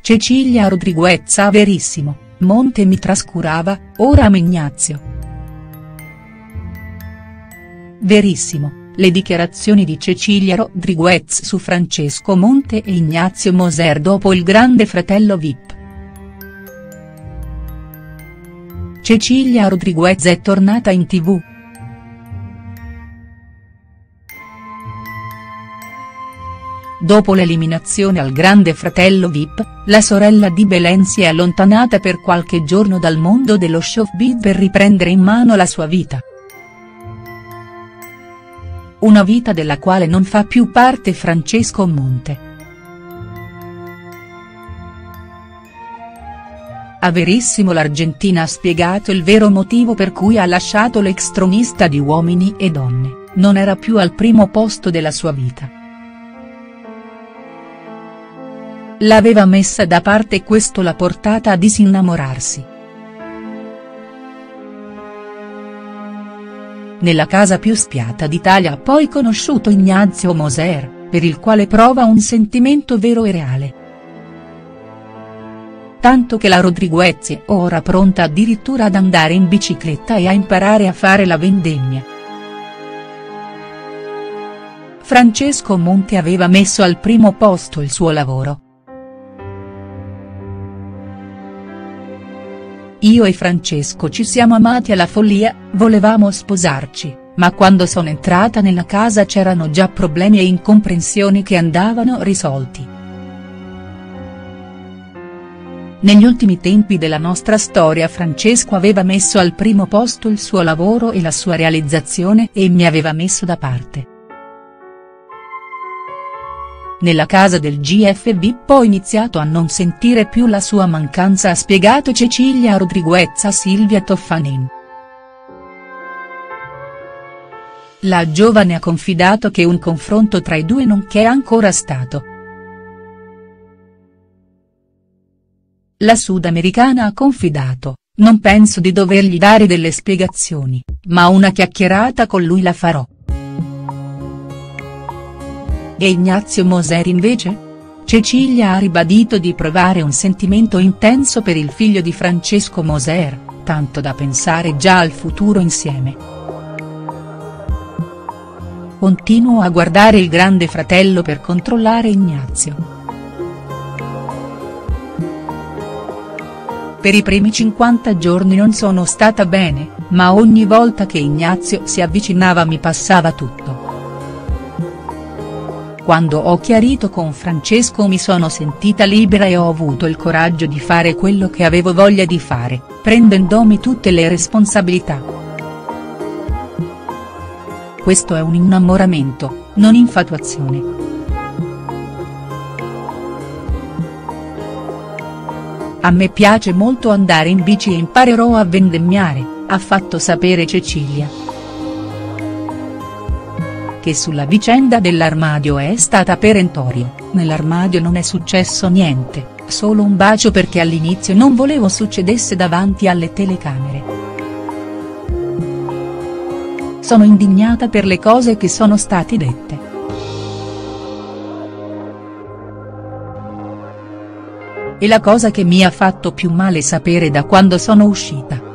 Cecilia Rodriguez a Verissimo, Monte mi trascurava, ora amo Ignazio. Verissimo, le dichiarazioni di Cecilia Rodriguez su Francesco Monte e Ignazio Moser dopo il Grande Fratello VIP. Cecilia Rodriguez è tornata in TV. Dopo l'eliminazione al Grande Fratello VIP, la sorella di Belen si è allontanata per qualche giorno dal mondo dello showbiz per riprendere in mano la sua vita. Una vita della quale non fa più parte Francesco Monte. A Verissimo l'argentina ha spiegato il vero motivo per cui ha lasciato l'ex tronista di Uomini e Donne, non era più al primo posto della sua vita. L'aveva messa da parte e questo l'ha portata a disinnamorarsi. Nella casa più spiata d'Italia ha poi conosciuto Ignazio Moser, per il quale prova un sentimento vero e reale. Tanto che la Rodriguez è ora pronta addirittura ad andare in bicicletta e a imparare a fare la vendemmia. Francesco Monte aveva messo al primo posto il suo lavoro. Io e Francesco ci siamo amati alla follia, volevamo sposarci, ma quando sono entrata nella casa c'erano già problemi e incomprensioni che andavano risolti. Negli ultimi tempi della nostra storia Francesco aveva messo al primo posto il suo lavoro e la sua realizzazione e mi aveva messo da parte. Nella casa del GF VIP ho iniziato a non sentire più la sua mancanza, ha spiegato Cecilia Rodriguez a Silvia Toffanin. La giovane ha confidato che un confronto tra i due non c'è ancora stato. La sudamericana ha confidato: "Non penso di dovergli dare delle spiegazioni, ma una chiacchierata con lui la farò". E Ignazio Moser invece? Cecilia ha ribadito di provare un sentimento intenso per il figlio di Francesco Moser, tanto da pensare già al futuro insieme. "Continuo a guardare il Grande Fratello per controllare Ignazio. Per i primi 50 giorni non sono stata bene, ma ogni volta che Ignazio si avvicinava mi passava tutto. Quando ho chiarito con Francesco mi sono sentita libera e ho avuto il coraggio di fare quello che avevo voglia di fare, prendendomi tutte le responsabilità. Questo è un innamoramento, non infatuazione. A me piace molto andare in bici e imparerò a vendemmiare", ha fatto sapere Cecilia. Che sulla vicenda dell'armadio è stata perentoria: "Nell'armadio non è successo niente, solo un bacio perché all'inizio non volevo succedesse davanti alle telecamere. Sono indignata per le cose che sono state dette. E la cosa che mi ha fatto più male sapere da quando sono uscita.